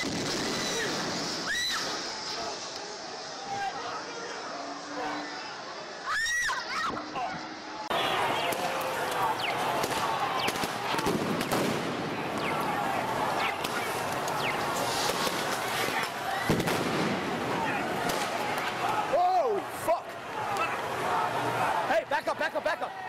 Back up, back up, back up.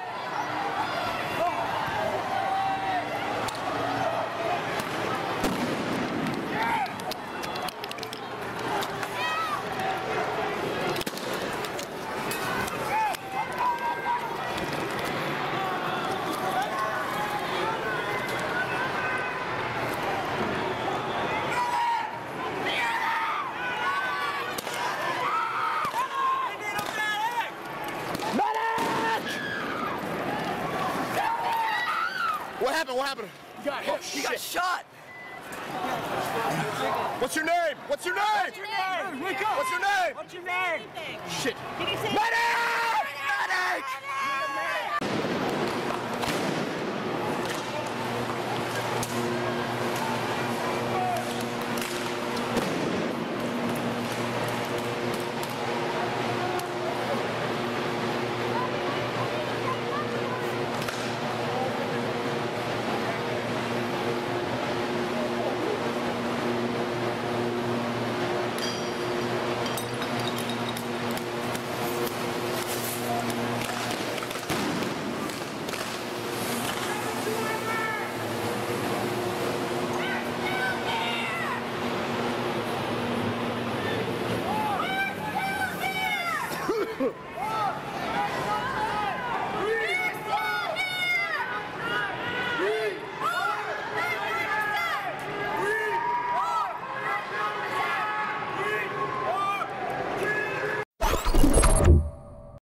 What happened? What happened? You got hit. He got shot. What's your name? What's your name? What's your name? What's your name? What's your name? Shit. Did he say? Medic! Medic!